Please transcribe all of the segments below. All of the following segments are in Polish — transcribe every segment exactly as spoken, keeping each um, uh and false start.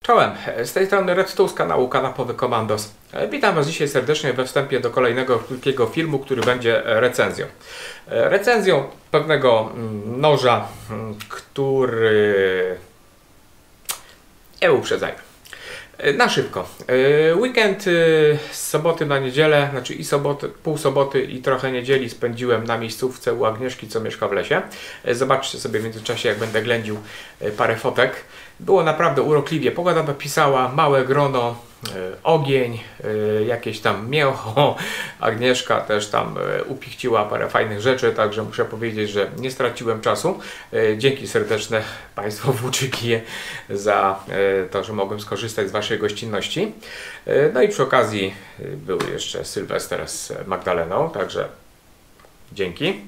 Czołem, z tej strony RedTool z kanału Kanapowy Komandos. Witam Was dzisiaj serdecznie we wstępie do kolejnego krótkiego filmu, który będzie recenzją. Recenzją pewnego noża, który... nie uprzedzajmy. Na szybko. Weekend z soboty na niedzielę, znaczy i soboty, pół soboty i trochę niedzieli spędziłem na miejscówce u Agnieszki, co mieszka w lesie. Zobaczcie sobie w międzyczasie, jak będę ględził parę fotek. Było naprawdę urokliwie. Pogoda dopisała, małe grono, ogień, jakieś tam mięcho. Agnieszka też tam upichciła parę fajnych rzeczy, także muszę powiedzieć, że nie straciłem czasu. Dzięki serdeczne Państwu włóczyki za to, że mogłem skorzystać z Waszej gościnności. No i przy okazji był jeszcze Sylwester z Magdaleną, także dzięki.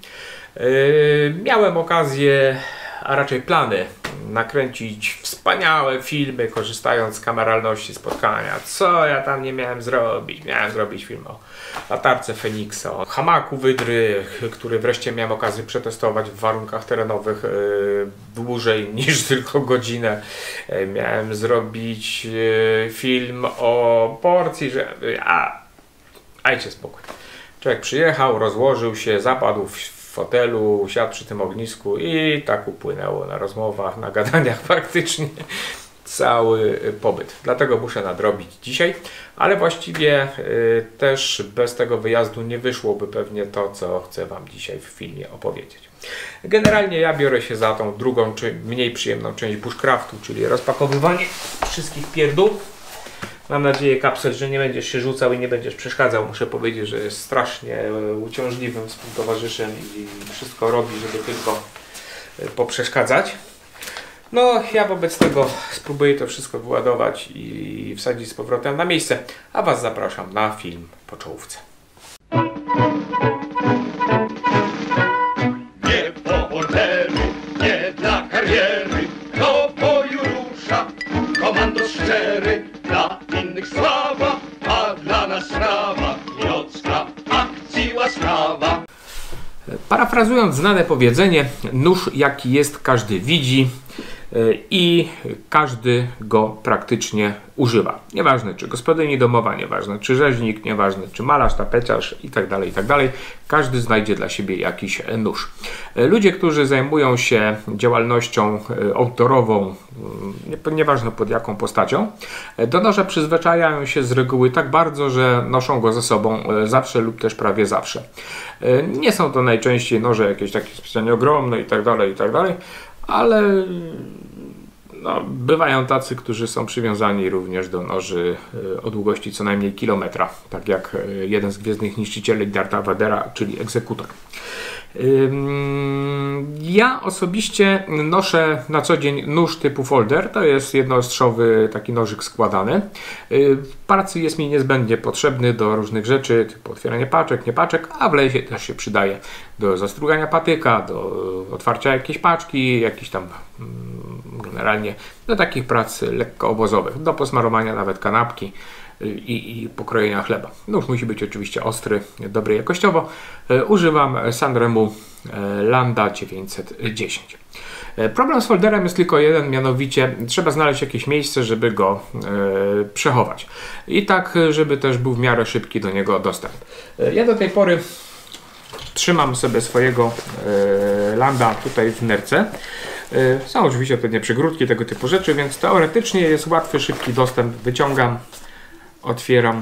Miałem okazję, a raczej plany, nakręcić wspaniałe filmy, korzystając z kameralności spotkania. Co ja tam nie miałem zrobić? Miałem zrobić film o latarce Feniksa, o hamaku Wydry, który wreszcie miałem okazję przetestować w warunkach terenowych yy, dłużej niż tylko godzinę. Yy, miałem zrobić yy, film o porcji, że... Yy, a, ajcie spokój. Człowiek przyjechał, rozłożył się, zapadł w fotelu, siadł przy tym ognisku i tak upłynęło na rozmowach, na gadaniach praktycznie cały pobyt. Dlatego muszę nadrobić dzisiaj, ale właściwie y, też bez tego wyjazdu nie wyszłoby pewnie to, co chcę Wam dzisiaj w filmie opowiedzieć. Generalnie ja biorę się za tą drugą, czy mniej przyjemną część bushcraftu, czyli rozpakowywanie wszystkich pierdół. Mam nadzieję, Kapsel, że nie będziesz się rzucał i nie będziesz przeszkadzał. Muszę powiedzieć, że jest strasznie uciążliwym współtowarzyszem i wszystko robi, żeby tylko poprzeszkadzać. No, ja wobec tego spróbuję to wszystko wyładować i wsadzić z powrotem na miejsce, a Was zapraszam na film po czołówce. Nie po ordery, nie dla kariery, do boju rusza komandos szczery. Dla innych sława, a dla nas sprawa, niocka akcji łaskawa. Parafrazując znane powiedzenie, nóż jaki jest, każdy widzi i każdy go praktycznie używa. Nieważne czy gospodyni domowa, nieważne czy rzeźnik, nieważne czy malarz, tapeciarz itd., itd. Każdy znajdzie dla siebie jakiś nóż. Ludzie, którzy zajmują się działalnością outdoorową, nieważne pod jaką postacią, do noża przyzwyczajają się z reguły tak bardzo, że noszą go ze sobą zawsze lub też prawie zawsze. Nie są to najczęściej noże jakieś takie specjalnie ogromne itd., itd., ale no, bywają tacy, którzy są przywiązani również do noży o długości co najmniej kilometra, tak jak jeden z gwiezdnych niszczycieli Dartha Vadera, czyli egzekutor. Ja osobiście noszę na co dzień nóż typu folder, to jest jednoostrzowy taki nożyk składany. W pracy jest mi niezbędnie potrzebny do różnych rzeczy, typu otwieranie paczek, nie paczek, a w lesie też się przydaje do zastrugania patyka, do otwarcia jakiejś paczki, jakiś tam generalnie do takich prac lekko obozowych, do posmarowania nawet kanapki i, i pokrojenia chleba. Nóż musi być oczywiście ostry, dobry jakościowo. Używam Sanremu Landa dziewięćset dziesięć. Problem z folderem jest tylko jeden, mianowicie trzeba znaleźć jakieś miejsce, żeby go e, przechować. I tak, żeby też był w miarę szybki do niego dostęp. Ja do tej pory trzymam sobie swojego e, Landa tutaj w nerce. E, są oczywiście pewnie przygródki, tego typu rzeczy, więc teoretycznie jest łatwy, szybki dostęp. Wyciągam, otwieram,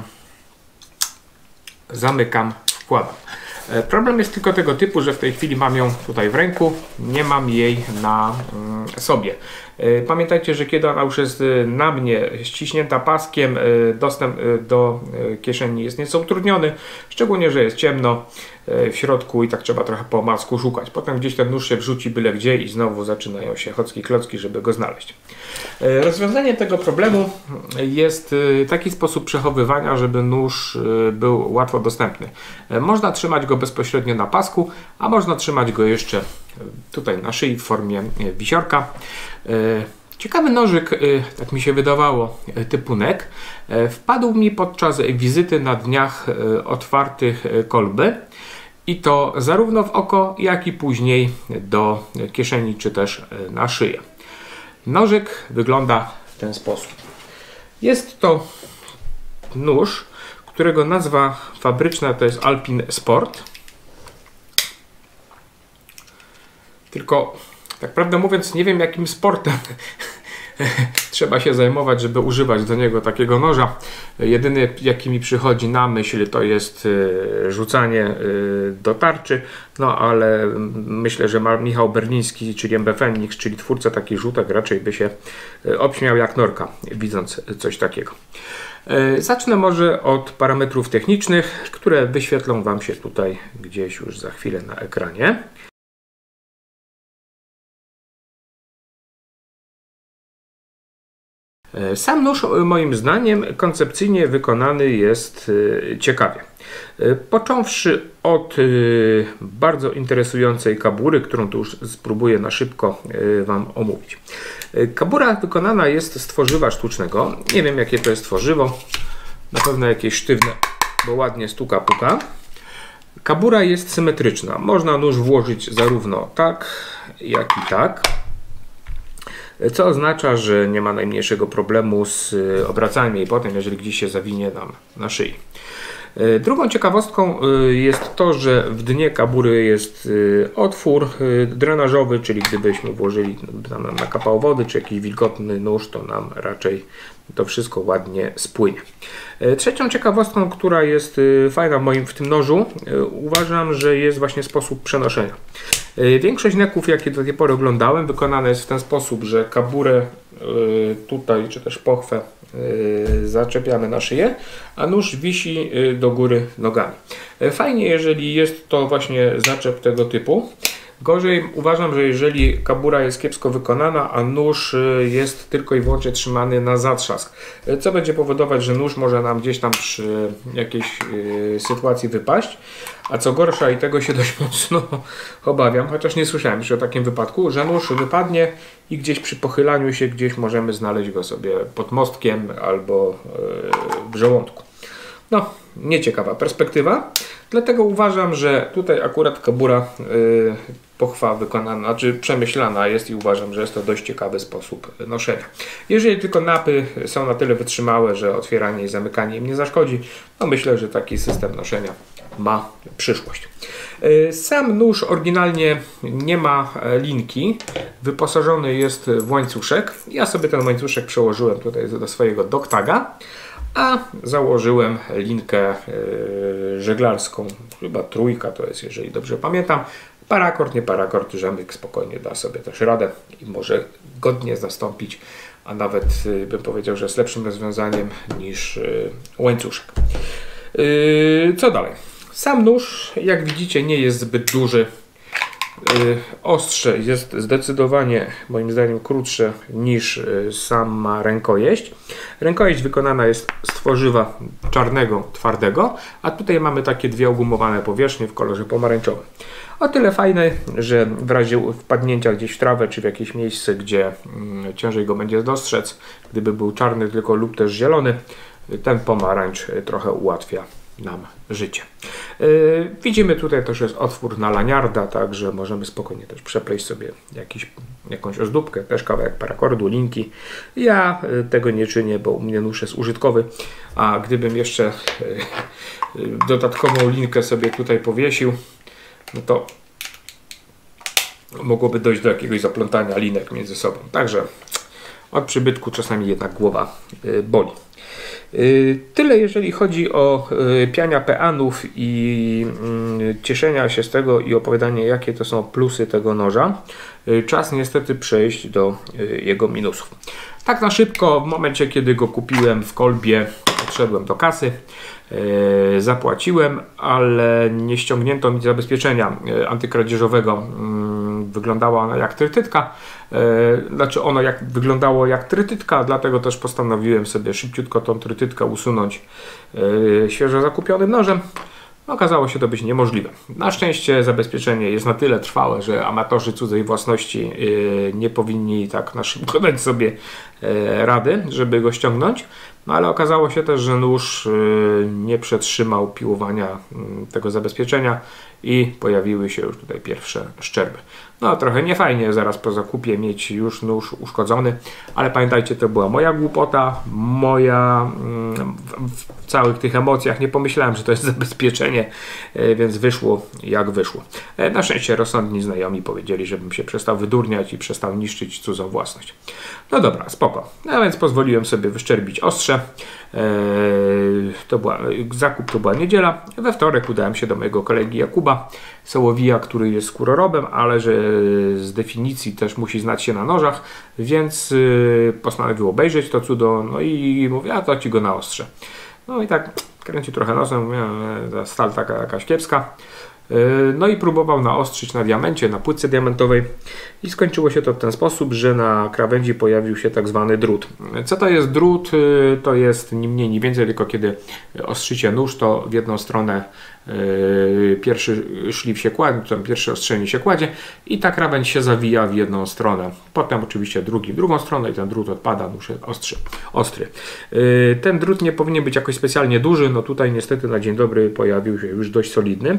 zamykam, wkładam. Problem jest tylko tego typu, że w tej chwili mam ją tutaj w ręku, nie mam jej na sobie. Pamiętajcie, że kiedy ona już jest na mnie ściśnięta paskiem, dostęp do kieszeni jest nieco utrudniony, szczególnie, że jest ciemno w środku i tak trzeba trochę po masku szukać. Potem gdzieś ten nóż się wrzuci byle gdzie i znowu zaczynają się chocki klocki, żeby go znaleźć. Rozwiązaniem tego problemu jest taki sposób przechowywania, żeby nóż był łatwo dostępny. Można trzymać go bezpośrednio na pasku, a można trzymać go jeszcze tutaj na szyi w formie wisiorka. Ciekawy nożyk, tak mi się wydawało, typu nek, wpadł mi podczas wizyty na dniach otwartych Kolby i to zarówno w oko, jak i później do kieszeni czy też na szyję. Nożyk wygląda w ten sposób. Jest to nóż, którego nazwa fabryczna to jest Alpin Sport. Tylko, tak prawdę mówiąc, nie wiem jakim sportem trzeba się zajmować, żeby używać do niego takiego noża. Jedyny jaki mi przychodzi na myśl to jest rzucanie do tarczy, no ale myślę, że Michał Berliński, czyli M B Phoenix, czyli twórca takich rzutek, raczej by się obśmiał jak norka, widząc coś takiego. Zacznę może od parametrów technicznych, które wyświetlą Wam się tutaj gdzieś już za chwilę na ekranie. Sam nóż moim zdaniem koncepcyjnie wykonany jest ciekawie. Począwszy od bardzo interesującej kabury, którą tu już spróbuję na szybko Wam omówić. Kabura wykonana jest z tworzywa sztucznego. Nie wiem jakie to jest tworzywo. Na pewno jakieś sztywne, bo ładnie stuka puka. Kabura jest symetryczna. Można nóż włożyć zarówno tak, jak i tak. Co oznacza, że nie ma najmniejszego problemu z obracaniem jej potem, jeżeli gdzieś się zawinie nam na szyi. Drugą ciekawostką jest to, że w dnie kabury jest otwór drenażowy, czyli gdybyśmy włożyli, tam nam nakapało wody, czy jakiś wilgotny nóż, to nam raczej to wszystko ładnie spłynie. Trzecią ciekawostką, która jest fajna w moim w tym nożu, uważam, że jest właśnie sposób przenoszenia. Większość neków, jakie do tej pory oglądałem, wykonane jest w ten sposób, że kaburę tutaj, czy też pochwę zaczepiamy na szyję, a nóż wisi do góry nogami. Fajnie, jeżeli jest to właśnie zaczep tego typu. Gorzej uważam, że jeżeli kabura jest kiepsko wykonana, a nóż jest tylko i wyłącznie trzymany na zatrzask, co będzie powodować, że nóż może nam gdzieś tam przy jakiejś sytuacji wypaść, a co gorsza, i tego się dość mocno obawiam, chociaż nie słyszałem jeszcze o takim wypadku, że nóż wypadnie i gdzieś przy pochylaniu się gdzieś możemy znaleźć go sobie pod mostkiem albo w żołądku. No, nieciekawa perspektywa, dlatego uważam, że tutaj akurat kabura yy, pochwa wykonana, znaczy przemyślana jest i uważam, że jest to dość ciekawy sposób noszenia. Jeżeli tylko napy są na tyle wytrzymałe, że otwieranie i zamykanie im nie zaszkodzi, no myślę, że taki system noszenia ma przyszłość. Yy, sam nóż oryginalnie nie ma linki, wyposażony jest w łańcuszek. Ja sobie ten łańcuszek przełożyłem tutaj do swojego dogtaga, a założyłem linkę yy, żeglarską, chyba trójka to jest, jeżeli dobrze pamiętam. Parakord, nie parakord, rzemyk spokojnie da sobie też radę i może godnie zastąpić, a nawet yy, bym powiedział, że jest lepszym rozwiązaniem niż yy, łańcuszek. Yy, co dalej? Sam nóż, jak widzicie, nie jest zbyt duży. Yy, ostrze jest zdecydowanie moim zdaniem krótsze niż yy, sama rękojeść. Rękojeść wykonana jest z tworzywa czarnego, twardego, a tutaj mamy takie dwie ogumowane powierzchnie w kolorze pomarańczowym. O tyle fajne, że w razie wpadnięcia gdzieś w trawę czy w jakieś miejsce, gdzie yy, ciężej go będzie dostrzec, gdyby był czarny tylko lub też zielony, ten pomarańcz yy, trochę ułatwia nam życie. Yy, widzimy tutaj też jest otwór na laniarda, także możemy spokojnie też przepleść sobie jakiś, jakąś ozdóbkę, też kawałek parakordu, linki. Ja yy, tego nie czynię, bo u mnie nóż jest użytkowy, a gdybym jeszcze yy, yy, dodatkową linkę sobie tutaj powiesił, no to mogłoby dojść do jakiegoś zaplątania linek między sobą. Także od przybytku czasami jednak głowa yy, boli. Tyle jeżeli chodzi o piania peanów i cieszenia się z tego i opowiadanie, jakie to są plusy tego noża. Czas niestety przejść do jego minusów. Tak na szybko, w momencie kiedy go kupiłem w Kolbie, odszedłem do kasy, zapłaciłem, ale nie ściągnięto mi zabezpieczenia antykradzieżowego. Wyglądała ona jak trytytka, znaczy ono jak, wyglądało jak trytytka, dlatego też postanowiłem sobie szybciutko tą trytytkę usunąć świeżo zakupionym nożem. Okazało się to być niemożliwe. Na szczęście zabezpieczenie jest na tyle trwałe, że amatorzy cudzej własności nie powinni tak na szybko dać sobie rady, żeby go ściągnąć. No ale okazało się też, że nóż nie przetrzymał piłowania tego zabezpieczenia i pojawiły się już tutaj pierwsze szczerby. No trochę niefajnie zaraz po zakupie mieć już nóż uszkodzony, ale pamiętajcie, to była moja głupota, moja w, w całych tych emocjach nie pomyślałem, że to jest zabezpieczenie, więc wyszło jak wyszło. Na szczęście rozsądni znajomi powiedzieli, żebym się przestał wydurniać i przestał niszczyć cudzą własność. No dobra, spoko. No więc pozwoliłem sobie wyszczerbić ostrze. To była, zakup to była niedziela. We wtorek udałem się do mojego kolegi Jakuba Sołowija, który jest skórorobem, ale że z definicji też musi znać się na nożach, więc postanowił obejrzeć to cudo, no i mówię, a to ci go naostrzę. No i tak kręci trochę nosem, mówię, ta stal taka jakaś kiepska. No i próbował naostrzyć na diamencie, na płytce diamentowej i skończyło się to w ten sposób, że na krawędzi pojawił się tak zwany drut. Co to jest drut? To jest ni mniej, ni więcej, tylko kiedy ostrzycie nóż, to w jedną stronę yy, pierwszy szlif się kładzie, tam pierwsze ostrzenie się kładzie i ta krawędź się zawija w jedną stronę. Potem oczywiście drugi w drugą stronę i ten drut odpada, nóż jest ostry. ostry. Yy, ten drut nie powinien być jakoś specjalnie duży, no tutaj niestety na dzień dobry pojawił się już dość solidny,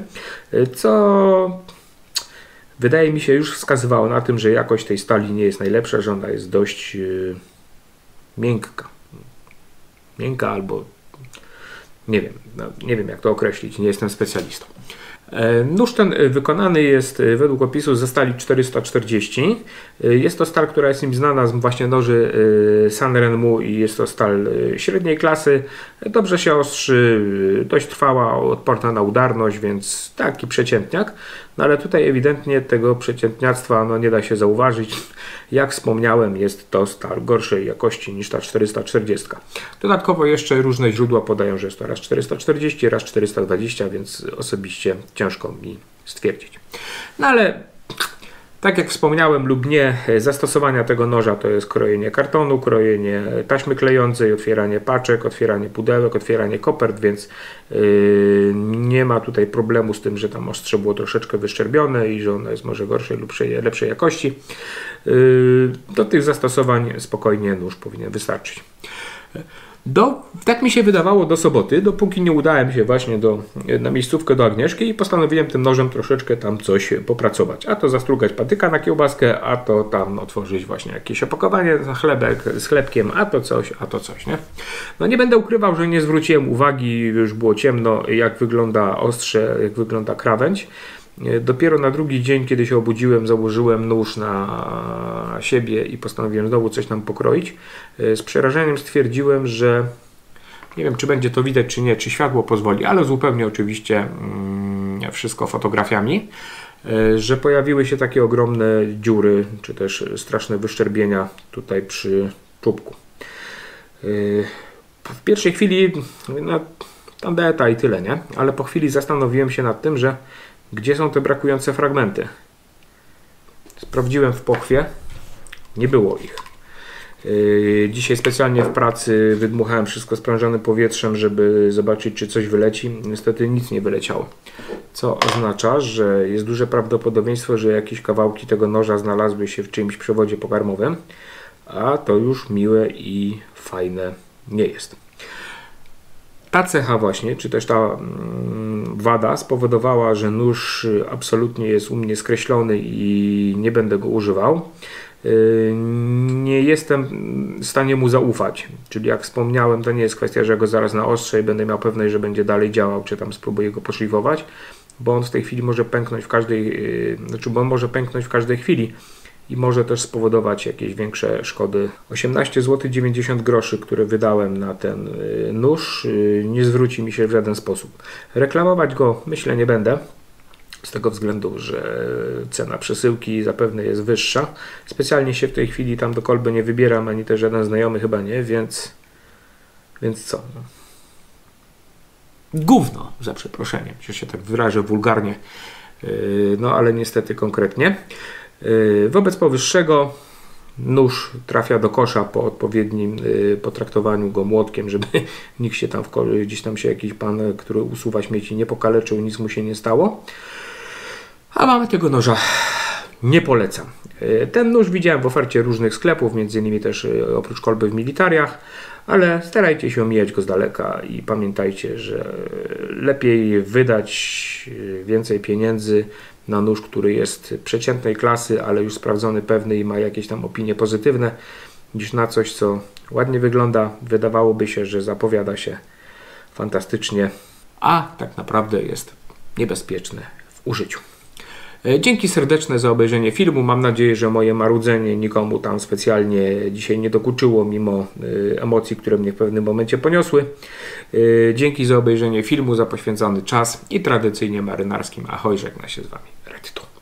co wydaje mi się już wskazywało na tym, że jakość tej stali nie jest najlepsza, że ona jest dość yy, miękka. Miękka albo nie wiem, no, nie wiem jak to określić, nie jestem specjalistą. E, nóż ten wykonany jest według opisu ze stali czterysta czterdzieści. E, jest to stal, która jest im znana z właśnie noży e, Sanrenmu i jest to stal e, średniej klasy. Dobrze się ostrzy, e, dość trwała, odporna na udarność, więc taki przeciętniak. No ale tutaj ewidentnie tego przeciętniactwa no, nie da się zauważyć. Jak wspomniałem, jest to stal gorszej jakości niż ta czterysta czterdzieści. Dodatkowo jeszcze różne źródła podają, że jest to raz czterysta czterdzieści, raz czterysta dwadzieścia, więc osobiście ciężko mi stwierdzić. No ale tak jak wspomniałem lub nie, zastosowania tego noża to jest krojenie kartonu, krojenie taśmy klejącej, otwieranie paczek, otwieranie pudełek, otwieranie kopert, więc yy, nie ma tutaj problemu z tym, że tam ostrze było troszeczkę wyszczerbione i że ono jest może gorszej lub lepszej jakości. Yy, do tych zastosowań spokojnie nóż powinien wystarczyć. Do, tak mi się wydawało do soboty, dopóki nie udałem się właśnie do, na miejscówkę do Agnieszki i postanowiłem tym nożem troszeczkę tam coś popracować. A to zastrugać patyka na kiełbaskę, a to tam otworzyć właśnie jakieś opakowanie na chlebek z chlebkiem, a to coś, a to coś, nie? No nie będę ukrywał, że nie zwróciłem uwagi, już było ciemno, jak wygląda ostrze, jak wygląda krawędź. Dopiero na drugi dzień, kiedy się obudziłem, założyłem nóż na siebie i postanowiłem znowu coś tam pokroić. Z przerażeniem stwierdziłem, że nie wiem, czy będzie to widać, czy nie, czy światło pozwoli, ale zupełnie oczywiście mm, wszystko fotografiami, że pojawiły się takie ogromne dziury, czy też straszne wyszczerbienia tutaj przy czubku. W pierwszej chwili, no, tandeta i tyle, nie? Ale po chwili zastanowiłem się nad tym, że gdzie są te brakujące fragmenty? Sprawdziłem w pochwie, nie było ich. Yy, dzisiaj specjalnie w pracy wydmuchałem wszystko sprężonym powietrzem, żeby zobaczyć, czy coś wyleci. Niestety nic nie wyleciało. Co oznacza, że jest duże prawdopodobieństwo, że jakieś kawałki tego noża znalazły się w czyimś przewodzie pokarmowym, a to już miłe i fajne nie jest. Ta cecha właśnie, czy też ta wada spowodowała, że nóż absolutnie jest u mnie skreślony i nie będę go używał. Nie jestem w stanie mu zaufać, czyli jak wspomniałem, to nie jest kwestia, że go zaraz naostrzę i będę miał pewność, że będzie dalej działał, czy tam spróbuję go poszlifować, bo on w tej chwili może pęknąć w każdej, znaczy bo on może pęknąć w każdej chwili i może też spowodować jakieś większe szkody. osiemnaście złotych dziewięćdziesiąt groszy, które wydałem na ten nóż, nie zwróci mi się w żaden sposób. Reklamować go myślę nie będę, z tego względu, że cena przesyłki zapewne jest wyższa. Specjalnie się w tej chwili tam do kolby nie wybieram, ani też żaden znajomy chyba nie, więc, więc co? Gówno, za przeproszeniem, że się tak wyrażę wulgarnie, no ale niestety konkretnie. Wobec powyższego nóż trafia do kosza po odpowiednim potraktowaniu go młotkiem, żeby nikt się tam w gdzieś tam się jakiś pan, który usuwa śmieci, nie pokaleczył, nic mu się nie stało. A mamy tego noża nie polecam. Ten nóż widziałem w ofercie różnych sklepów, między innymi też oprócz kolby w Militariach, ale starajcie się omijać go z daleka i pamiętajcie, że lepiej wydać więcej pieniędzy na nóż, który jest przeciętnej klasy, ale już sprawdzony, pewny i ma jakieś tam opinie pozytywne, niż na coś, co ładnie wygląda, wydawałoby się, że zapowiada się fantastycznie, a tak naprawdę jest niebezpieczne w użyciu. Dzięki serdeczne za obejrzenie filmu. Mam nadzieję, że moje marudzenie nikomu tam specjalnie dzisiaj nie dokuczyło, mimo emocji, które mnie w pewnym momencie poniosły. Dzięki za obejrzenie filmu, za poświęcony czas i tradycyjnie marynarskim ahoj, żegna się z Wami Redtu.